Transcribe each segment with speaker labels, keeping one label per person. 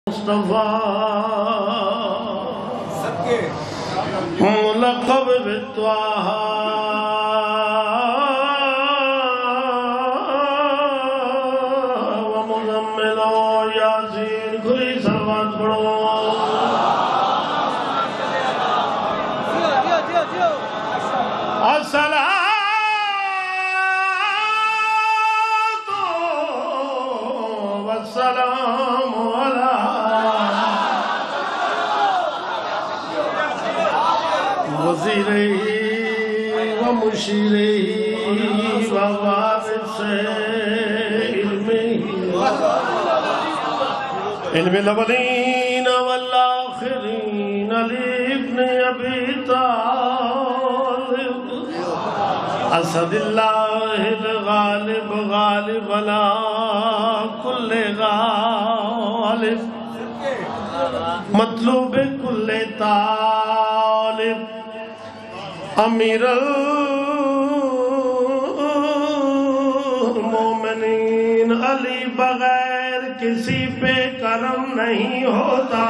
Speaker 1: مصطفیٰ ملقب بالطاہا ومزمل یاسین کھلی سلوات پڑھو السلام علی وزیرہی ومشیرہی ووارث علم الاولین والآخرین علی ابن ابی طالب اسد اللہ الغالب غالب علی کل غالب مطلوب کل طالب امیر المومنین علی بغیر کسی پہ کرم نہیں ہوتا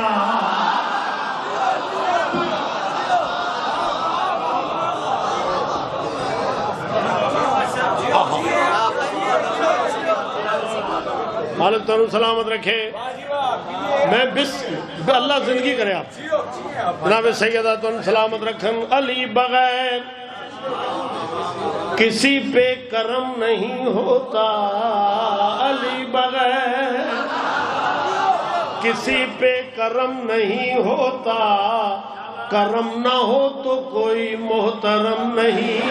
Speaker 1: مالک تو سلامت رکھے میں اللہ زندگی کرے آپ جناب سیدہ تو سلامت رکھن علی بغیر کسی پہ کرم نہیں ہوتا علی بغیر کسی پہ کرم نہیں ہوتا کرم نہ ہو تو کوئی محترم نہیں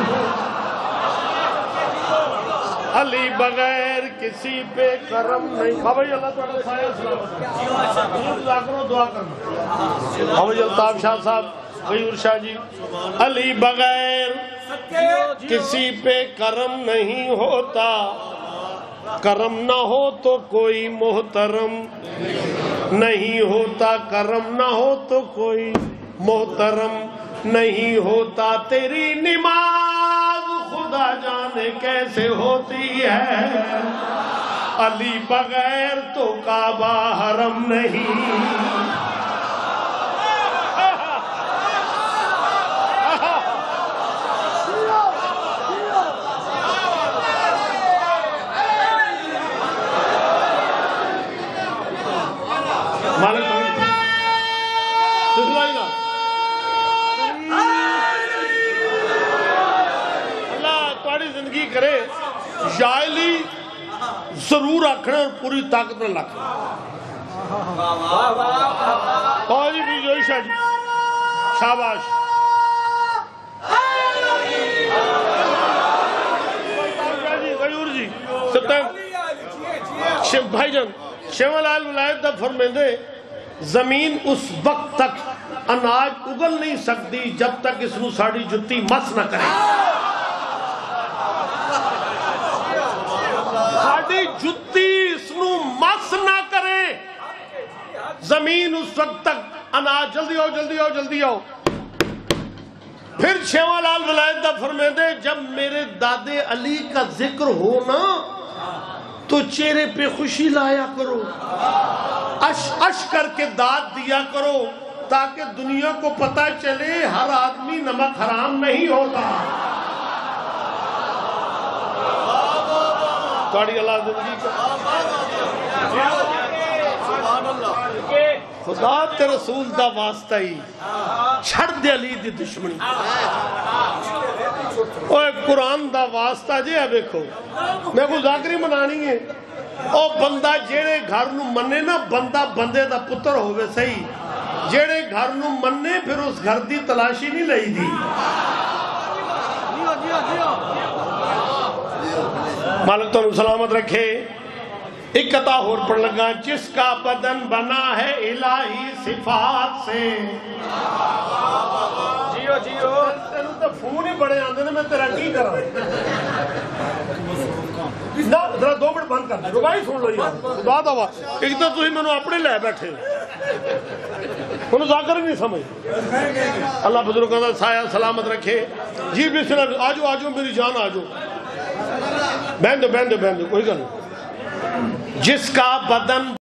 Speaker 1: علی بغیر کسی پہ کرم نہیں بابا جی اللہ تعالیٰ سایہ سلامت دعا کرو دعا کرنا بابا جی الطاف شاہ صاحب غیور شاہ جی علی بغیر کسی پہ کرم نہیں ہوتا کرم نہ ہو تو کوئی محترم نہیں ہوتا کرم نہ ہو تو کوئی محترم نہیں ہوتا تیری نماز خدا جانے کیسے ہوتی ہے علی بغیر تو کعبہ حرم نہیں کرے جائلی ضرور رکھنا اور پوری طاقت نہ رکھنا اور جی بھی جوئی شاہ جی شاباش غیور جی ستن بھائی جان شیوہ لال ولایت دا فرمیندے زمین اس وقت تک اناج اگل نہیں سکتی جب تک اس نو ساڑی جتی مس نہ کرے جتی اس نو مس نہ کرے زمین اس وقت تک اناج جلدی آؤ جلدی آؤ جلدی آؤ پھر شیوہ لال ولایت دا فرمیندے جب میرے دادے علی کا ذکر ہو نا تو چہرے پہ خوشی لایا کرو اش کر کے داد دیا کرو تاکہ دنیا کو پتہ چلے ہر آدمی نمک حرام نہیں ہوتا توڑی اللہ زندگی کا خدا تے رسول دا واسطہ ہی چھڑ دے علی دی دشمنی اوہ قرآن دا واسطہ جے ہے بیکھو میں کو ذاکری منانی ہے او بندہ جیڑے گھر نو مننے نا بندہ بندے دا پتر ہوئے صحیح جیڑے گھر نو مننے پھر اس گھر دی تلاشی نہیں لئی دی مالک تو سلامت رکھے ایک قطع اور پڑھ لگا جس کا بدن بنا ہے الہی صفات سے جیو جیو تینوں تو فون ہی بڑے آندے نے میں تیرا کی کرا نا ذرا 2 منٹ بند کر دے ربائی سن لو یار خدا دا ایک تو تھی میں نے اپنے لے بیٹھے انہوں ذاکر ہی نہیں سمجھ اللہ بزرگوں کا سایہ سلامت رکھے جی بسم اللہ آجو آجو میری جان آجو بہن دو کوئی گل جس کا بدن